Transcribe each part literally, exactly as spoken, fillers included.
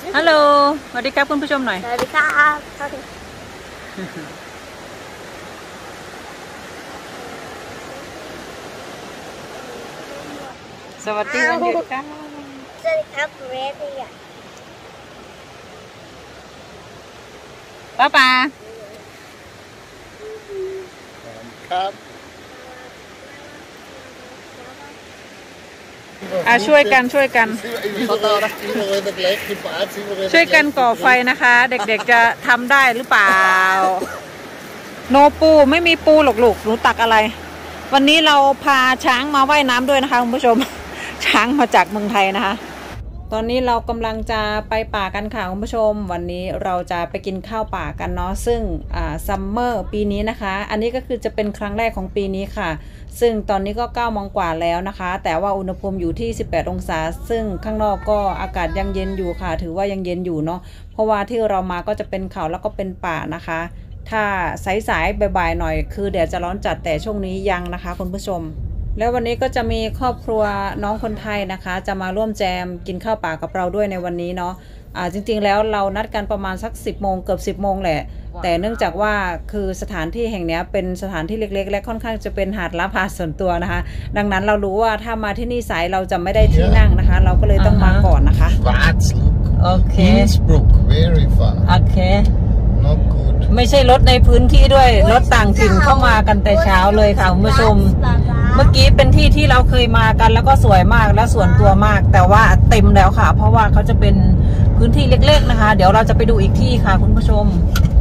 ฮัลโหลสวัสดีครับคุณผู้ชมหน่อยสวัสดีครับสวัสดีวันหยุดครับสวัสดีครับเรดี้ป้าป้าครับอ่ะช่วยกันช่วยกันช่วยกันก่อไฟนะคะ เด็กๆจะทำได้หรือเปล่าโนปูไม่มีปูหรอกลูกหนูตักอะไรวันนี้เราพาช้างมาว่ายน้ำด้วยนะคะคุณผู้ชมช้างมาจากเมืองไทยนะคะตอนนี้เรากำลังจะไปป่ากันค่ะคุณผู้ชมวันนี้เราจะไปกินข้าวป่ากันเนาะซึ่งอ่าซัมเมอร์ปีนี้นะคะอันนี้ก็คือจะเป็นครั้งแรกของปีนี้ค่ะซึ่งตอนนี้ก็เก้าโมงกว่าแล้วนะคะแต่ว่าอุณหภูมิอยู่ที่สิบแปดองศาซึ่งข้างนอกก็อากาศยังเย็นอยู่ค่ะถือว่ายังเย็นอยู่เนาะเพราะว่าที่เรามาก็จะเป็นเขาแล้วก็เป็นป่านะคะถ้าสายๆบ่ายๆหน่อยคือแดดจะร้อนจัดแต่ช่วงนี้ยังนะคะคุณผู้ชมแล้ววันนี้ก็จะมีครอบครัวน้องคนไทยนะคะจะมาร่วมแจมกินข้าวป่ากับเราด้วยในวันนี้เนาะอ่าจริงๆแล้วเรานัดกันประมาณสักสิบโมงเกือบสิบโมงแหละแต่เนื่องจากว่าคือสถานที่แห่งนี้เป็นสถานที่เล็กๆและค่อนข้างจะเป็นหาดลับหาดส่วนตัวนะคะดังนั้นเรารู้ว่าถ้ามาที่นี่สายเราจะไม่ได้ที่นั่งนะคะเราก็เลยต้องมาก่อนนะคะโอเค Innsbruck very far โอเค not good ไม่ใช่รถในพื้นที่ด้วยรถต่างถิ่นเข้ามากันแต่เช้าเลยค่ะคุณผู้ชมเมื่อกี้เป็นที่ที่เราเคยมากันแล้วก็สวยมากและส่วนตัวมากแต่ว่าเต็มแล้วค่ะเพราะว่าเขาจะเป็นพื้นที่เล็กๆนะคะเดี๋ยวเราจะไปดูอีกที่ค่ะคุณผู้ชม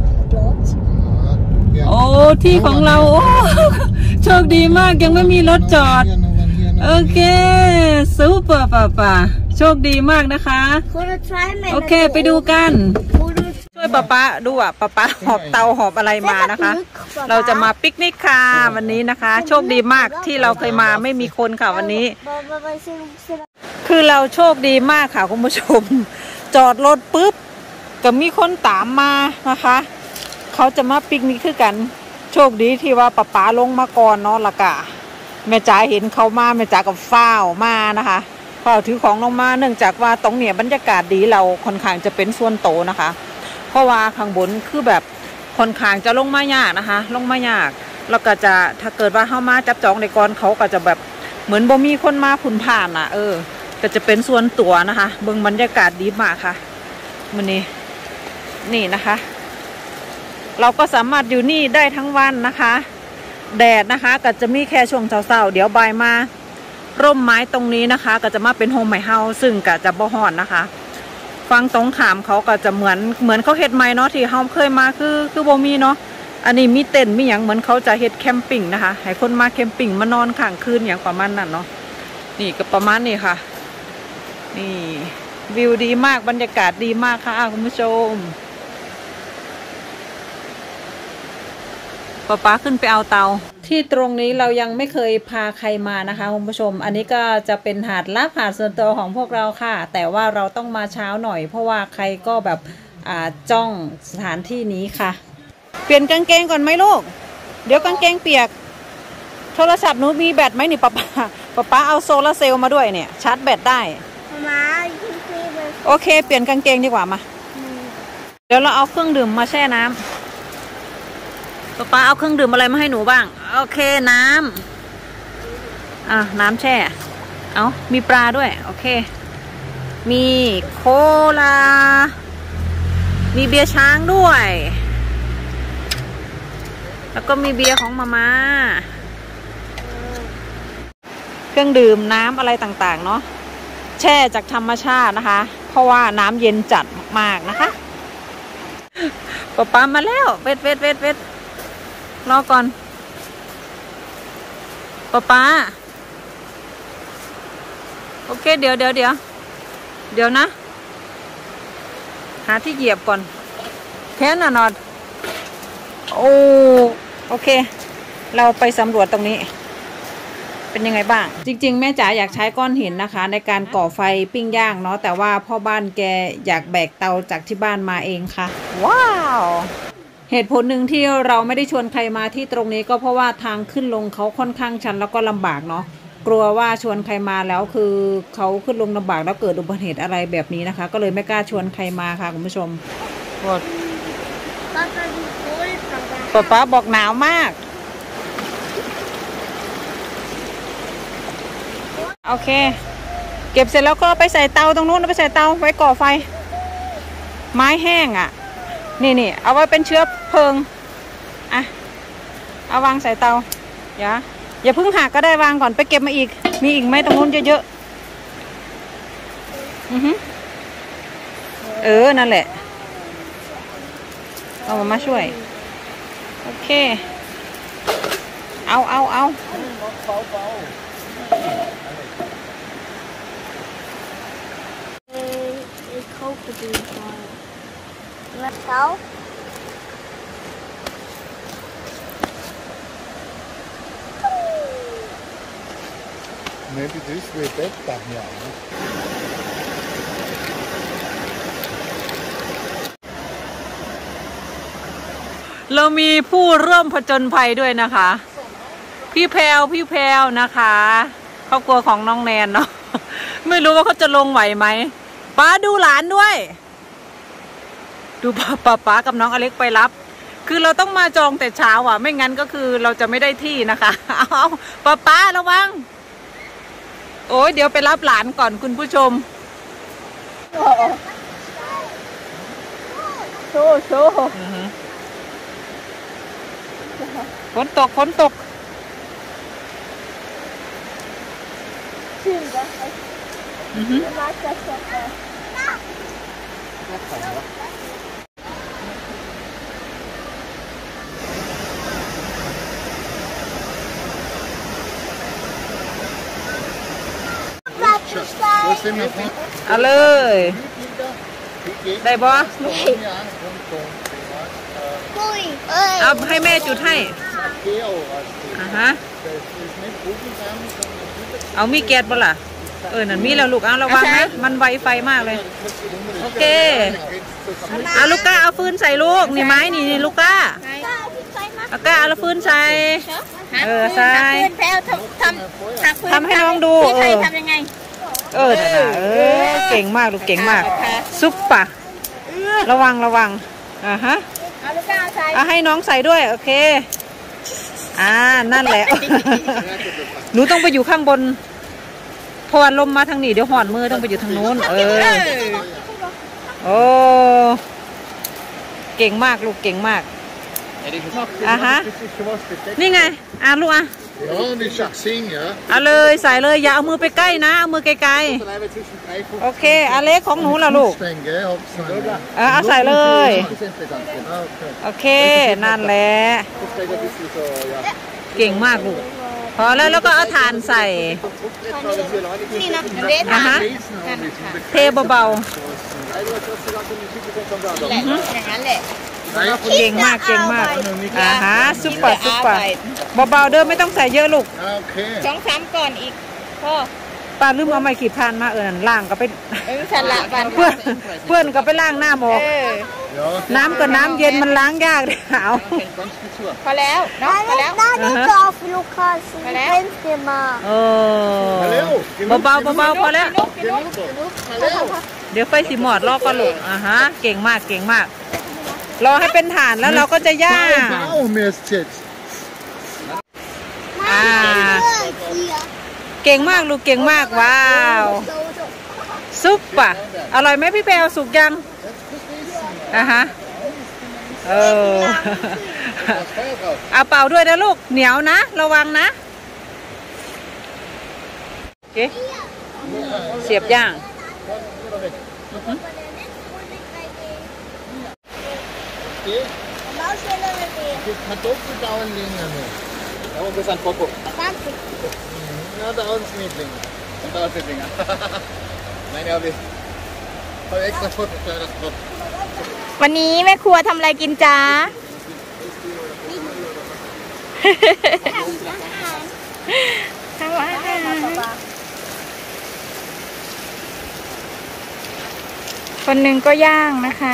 โอ้ที่ของเราโอ้โชคดีมากยังไม่มีรถจอดโอเคซูเปอร์ป่าป่าโชคดีมากนะคะโอเคไปดูกันช่วยป้าป้าดูอ่ะป้าป้าหอบเตาหอบอะไรมานะคะเราจะมาปิกนิกค่ะวันนี้นะคะโชคดีมากที่เราเคยมาไม่มีคนค่ะวันนี้คือเราโชคดีมากค่ะคุณผู้ชมจอดรถปุ๊บก็มีคนตามมานะคะเขาจะมาปิกนิกคือกันโชคดีที่ว่าป้าป้าลงมาก่อนเนาะละกะแม่จ๋าเห็นเขามาแม่จ๋ากับฟ้าวมานะคะฟ้าวถือของลงมาเนื่องจากว่าตรงเนี้ยบรรยากาศดีเราค่อนข้างจะเป็นส่วนโตนะคะเพราะว่าข้างบนคือแบบค่อนข้างจะลงมายากนะคะลงมายากแล้วก็จะถ้าเกิดว่าเข้ามาจับจองในกรเขาก็จะแบบเหมือนบ่มีคนมาผุนผ่านอ่ะเออก็จะเป็นส่วนตัวนะคะเบื้องบรรยากาศดีมากค่ะมันนี่นี่นะคะเราก็สามารถอยู่นี่ได้ทั้งวันนะคะแดดนะคะก็จะมีแค่ช่วงเช้าๆเดี๋ยวบ่ายมาร่มไม้ตรงนี้นะคะก็จะมาเป็นโฮมไม้เฮาซึ่งก็จะบ่ฮ้อนนะคะฟังตรงขามเขาก็จะเหมือนเหมือนเขาเฮ็ดไม้เนาะที่เฮาเคยมาคือคือบ่มีเนาะอันนี้มีเต็นท์มีอย่างเหมือนเขาจะเฮ็ดแคมปิ้งนะคะให้คนมาแคมปิ้งมานอนค้างคืนอย่างประมาณนั้นเนาะนี่ก็ประมาณนี้ค่ะนี่วิวดีมากบรรยากาศดีมากค่ะคุณผู้ชมป๊าป๊าขึ้นไปเอาเตาที่ตรงนี้เรายังไม่เคยพาใครมานะคะคุณผู้ชมอันนี้ก็จะเป็นหาดลับหาดส่วนตัวของพวกเราค่ะแต่ว่าเราต้องมาเช้าหน่อยเพราะว่าใครก็แบบอ่าจ้องสถานที่นี้ค่ะเปลี่ยนกางเกงก่อนไหมลูกเดี๋ยวกางเกงเปียกโทรศัพท์หนูมีแบตไหมนี่ป๊าป๊าป๊าป๊าเอาโซลาร์เซลล์มาด้วยเนี่ยชาร์จแบตได้โอเคเปลี่ยนกางเกงดีกว่ามาเดี๋ยวเราเอาเครื่องดื่มมาแช่น้ำป๊าป๊าเอาเครื่องดื่มอะไรมาให้หนูบ้างโอเคน้ำอ่ะน้ำแช่เอามีปลาด้วยโอเคมีโคลามีเบียร์ช้างด้วยแล้วก็มีเบียร์ของมาม่าเครื่องดื่มน้ำอะไรต่างๆเนาะแช่จากธรรมชาตินะคะเพราะว่าน้ำเย็นจัดมากๆนะคะป๊าป๊ามาแล้วเวทเวทเวทเวทรอก่อนป๊าป๊าโอเคเดี๋ยวเดี๋ยวเดี๋ยวเดี๋ยวนะหาที่เหยียบก่อนแค่น่ะนอดโอ้โอเคเราไปสำรวจตรงนี้เป็นยังไงบ้างจริงๆแม่จ๋าอยากใช้ก้อนหินนะคะในการก่อไฟปิ้งย่างเนาะแต่ว่าพ่อบ้านแกอยากแบกเตาจากที่บ้านมาเองค่ะว้าวเหตุผลหนึ่งที่เราไม่ได้ชวนใครมาที่ตรงนี้ก็เพราะว่าทางขึ้นลงเขาค่อนข้างชันแล้วก็ลำบากเนาะกลัวว่าชวนใครมาแล้วคือเขาขึ้นลงลำบากแล้วเกิดอุบัติเหตุอะไรแบบนี้นะคะก็เลยไม่กล้าชวนใครมาค่ะคุณผู้ชมป๊าป๊าบอกหนาวมากโอเคเก็บเสร็จแล้วก็ไปใส่เตาตรงนู้นไปใส่เตาไว้ก่อไฟไม้แห้งอ่ะนี่นี่เอาไว้เป็นเชื้อเพลิงอ่ะเอาวางใส่เตาอย่าอย่าเพิ่งหักก็ได้วางก่อนไปเก็บมาอีกมีอีกไหมตรงนู้นเยอะๆอือฮึเออนั่นแหละเอามาช่วยโอเคเอาเอาเอาเขา Maybe this way better, yeah. เรามีผู้ร่วมผจญภัยด้วยนะคะพี่แพลวพี่แพลวนะคะครอบครัวของน้องแนนเนาะไม่รู้ว่าเขาจะลงไหวไหมป้าดูหลานด้วยดูป้าป้าป้ากับน้องอเล็กไปรับคือเราต้องมาจองแต่เช้าอ่ะไม่งั้นก็คือเราจะไม่ได้ที่นะคะเอาป้าป้าระวังโอ้ยเดี๋ยวไปรับหลานก่อนคุณผู้ชมโชว์โชว์ฝนตกฝนตกอือฮึ Was denn noch nicht? เอาเลยได้บอปุ้ยเอ้ยเอาให้แม่จุดให้อ่าฮะเอามีแก๊สบ่ล่ะเออนั่นมีแล้วลูกเอาระวังนะมันไวไฟมากเลยโอเคเอาลูกก้าเอาฟืนใส่ลูกนี่ไม้นี่นี่ลูกก้าเอาก้าเอาฟืนใส่เออใส่ทำให้น้องดูเออทำยังไงเออเออเก่งมากลูกเก่งมากซุปปะระวังระวังอ่าฮะเอาลูกก้าใส่เอาให้น้องใส่ด้วยโอเคอ่านั่นแหละหนูต้องไปอยู่ข้างบนพอลมมาทางนี้เดี๋ยวหอนมือต้องไปอยู่ทางนู้นเออโอ้เก่งมากลูกเก่งมากอ่ะฮะนี่ไงอ่ะลูกอ่ะเอาเลยใส่เลยอย่าเอามือไปใกล้นะเอามือไกลๆโอเคอาเล็กของหนูล่ะลูกเออเอาใส่เลยโอเคนั่นแหละเก่งมากลูกพอแล้วแล้วก็เอาถ่านใส่นะฮะเทเบาๆอย่างนั้นแหละเก่งมากเก่งมากอ่าฮะซุปเปอร์ซุปเปอร์เบาๆเดิมไม่ต้องใส่เยอะลูกสองสามก่อนอีกพ่อป้าลืมเอาไม้ขีดพันมาเออล่างก็ไปเพื่อนเพื่อนก็ไปล้างหน้าหมอกน้ำกับน้ำเย็นมันล้างยากเลยเอาพอแล้วเนาะพอแล้วพอแล้วเออเบาๆเบาๆพอแล้วเดี๋ยวไฟสีหมอดรอก็ลูกอ่าฮะเก่งมากเก่งมากรอให้เป็นฐานแล้วเราก็จะย่างอ่าเก่งมากลูกเก่งมากว้าวซุปป่ะอร่อยไหมพี่แพลวสุกยังอ่ะฮะเออเอาเป่าด้วยนะลูกเหนียวนะระวังนะโอเคเสียบย่าง Ja, das ist ein Foto. Ja, da unten nicht länger. Und da ist es länger. Meine habe ich. Habe extra Foto für das Foto. วันนี้แม่ครัวทำอะไรกินจ้าทำอาหารคนหนึ่งก็ย่างนะคะ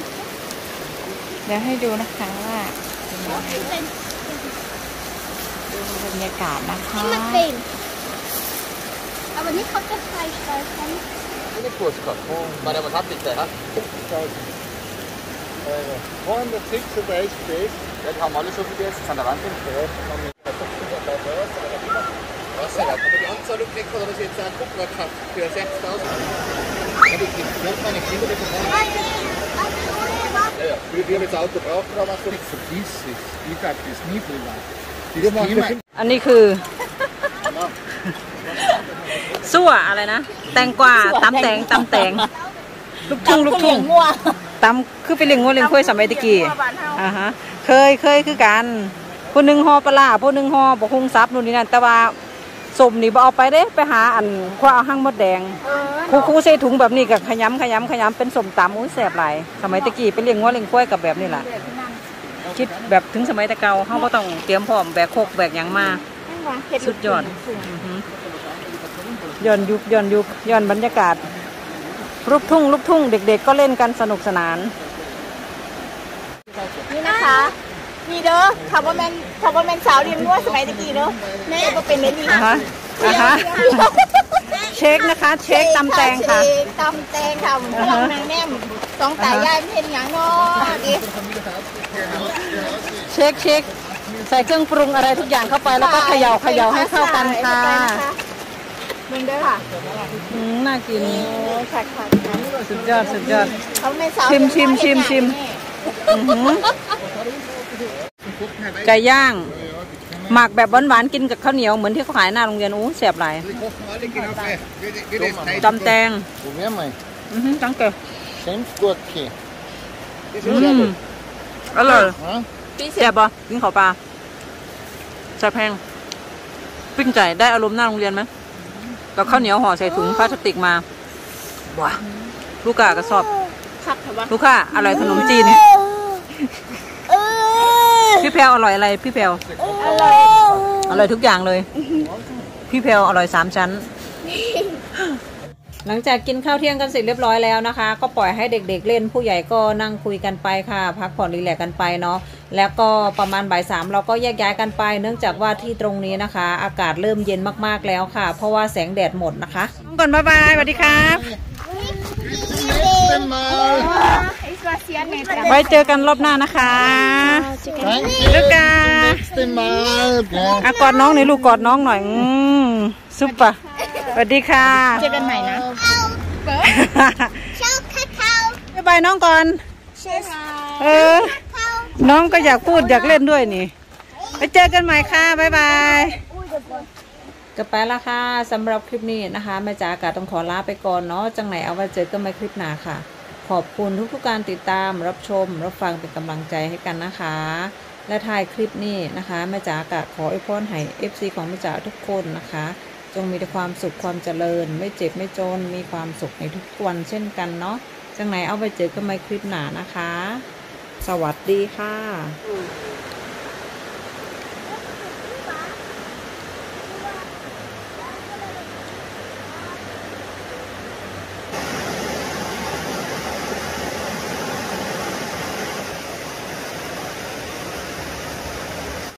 เดี๋ยวให้ดูนะคะว่าบรรยากาศนะคะ Meteen. Aber nicht auf der Fleischstreifen. Eine Postkarte. Maar dat was hartstikke hè? zweihundertsechs dabei ist das. Ja, die haben alle schon gegessen, sind da Wand im Feld. Was denn? Aber die Anzahl gekriegt oder was jetzt ein Kupfer gehabt für sechstausend? Ja, die Kinder, meine Kinder, die verkaufen. Ja, ja. Wir haben jetzt Auto braucht, aber so. Vergiss es. Ich sag das nie drüber. Wir machen das. อันนี้คือสั่วอะไรนะแตงกวาตำแตงตำแตงลูกทุ่งลูกทุ่งตำคือไปเลี้ยงงัวเลี้ยงควายสมัยตะกี้อ่าฮะเคยเคยคือกันผู้หนึ่งห่อปลาผู้หนึ่งห่อบกฮุงซับนู่นนี่นั่นแต่ว่าสมนี่บ่เอาไปเด้ไปหาอันคว้าเอาหั่งมดแดงคู่คู่ใส่ถุงแบบนี้กับขยำขยำขยำเป็นสมตำอุ้ยแซ่บหลายสมัยตะกี้ไปเลี้ยงงัวเลี้ยงควายกับแบบนี้แหละคิดแบบถึงสมัยตะเกาเขาก็ต้องเตรียมพร้อมแบกโคกแบกหยังมาสุดยอดย้อนยุคย้อนยุคย้อนบรรยากาศลูกทุ่งลูกทุ่งเด็กๆก็เล่นกันสนุกสนานนี่นะคะมีเด้อคาร์บอนแมนคาร์บอนแมนสาวเรียนมั่วสมัยตะกี้เด้อแม่ก็เป็นเล่นดีอ่ะฮะอ่ะฮะเช็คนะคะเช็คตำแตงค่ะตำแตงค่ะพวกนางแนมสองตายายเห็นอย่างเนาะดิเช็คเช็คใส่เครื่องปรุงอะไรทุกอย่างเข้าไปแล้วก็เขย่าเขย่าให้เข้ากันค่ะมึงเด้อค่ะอืมน่ากินโอ้ค่ะค่ะสุดยอดสุดยอดเขาไม่สาวชิมชิมชิมชิม อื้อหือไก่ย่างหมักแบบหวานๆกินกับข้าวเหนียวเหมือนที่เขาขายหน้าโรงเรียนอู้แซ่บหลาย Die kochen alle genau gleich. Wie, wie das Teig. ตำแตง Probier mal. อือหือจังเก๋ Senfgurke. Das อื ist sehr ม gut. อร่อย Ja? แซ่บปะกินข้าวปลาแซ่บแพงปิ้งไก่ได้อารมณ์หน้าโรงเรียนไหมกับข้าวเหนียวห่อใส่ถุงพลาสติกมาว้าลูกค้ากระสอบคักค่ะว่าลูกค้าอร่อยขนมจีนพี่แพรวอร่อยอะไรพี่แพรวอร่อยทุกอย่างเลยพี่แพรวอร่อยสามชั้น หลังจากกินข้าวเที่ยงกันเสร็จเรียบร้อยแล้วนะคะ ก็ปล่อยให้เด็กๆเล่นผู้ใหญ่ก็นั่งคุยกันไปค่ะ พักผ่อนรีแลกซ์กันไปเนาะแล้วก็ประมาณบ่ายสามเราก็แยกย้ายกันไป เนื่องจากว่าที่ตรงนี้นะคะ อากาศเริ่มเย็นมากๆแล้วค่ะ เพราะว่าแสงแดดหมดนะคะก่อนบ๊ายบายสวัสดีครับ Nächsten Mal. ไว้เจอกันรอบหน้านะคะ Danke. ลูกกา Nächsten Mal. Gell? อ่ะกอดน้องหน่อยลูกกอดน้องหน่อยอืมซุปเปอร์สวัสดีค่ะเจอกันใหม่นะ Ciao, Kakao. บ๊ายบายน้องก่อน Tschüss. เออ น้องก็อยากพูดอยากเล่นด้วยนี่ ไปเจอกันใหม่ค่ะบ๊ายบายก็ไปละค่ะสำหรับคลิปนี้นะคะแม่จ๋าอากาศต้องขอลาไปก่อนเนาะจังไหนเอาไว้เจอกันใหม่คลิปหน้าค่ะ ขอบคุณทุกๆการติดตามรับชมรับฟังเป็นกำลังใจให้กันนะคะ และถ่ายคลิปนี้นะคะแม่จ๋าก็ขออวยพรให้ เอฟ ซี ของแม่จ๋าทุกคนนะคะ จงมีแต่ความสุขความเจริญ ไม่เจ็บไม่จนมีความสุขในทุกวันเช่นกันเนาะจังไหนเอาไปเจอกันใหม่คลิปหน้านะคะ สวัสดีค่ะ